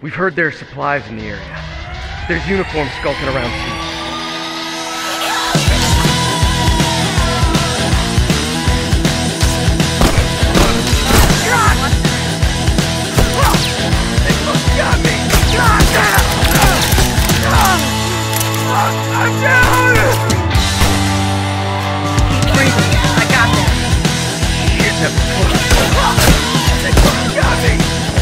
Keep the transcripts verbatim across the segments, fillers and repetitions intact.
We've heard there are supplies in the area. There's uniforms skulking around too. Got me! I'm down! Keep breathing. I got this. Shit, that was close. They fucking got me!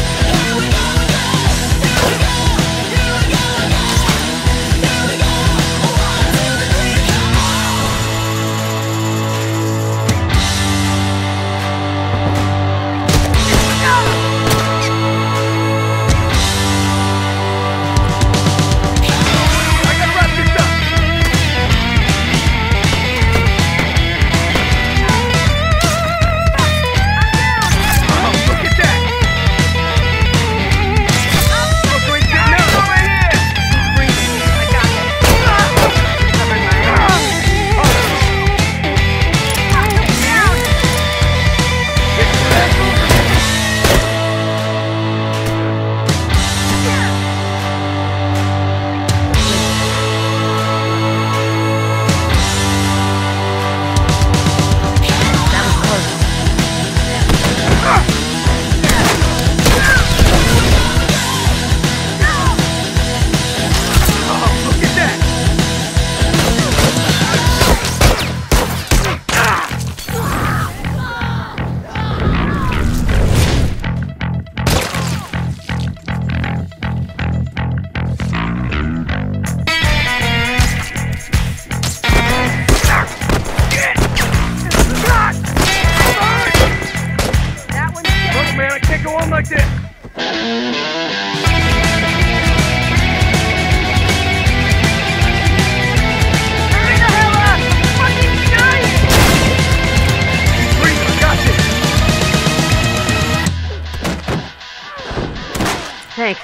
Thanks.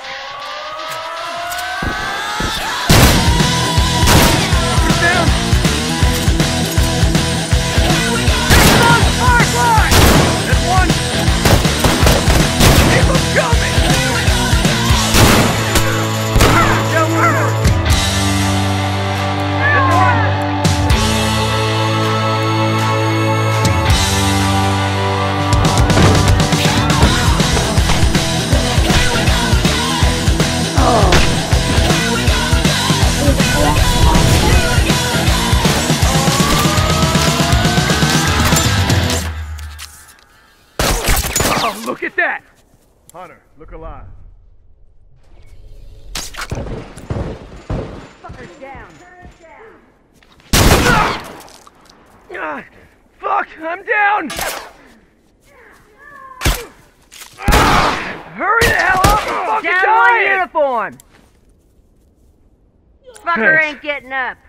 Down! That's one! Keep them coming! Down one more! That's one! Oh, look at that! Hunter, look alive. Fucker's down. Ah, fuck! I'm down! Ah, hurry the hell up! I'm fucking Down one dying! uniform. Fucker Thanks. ain't getting up.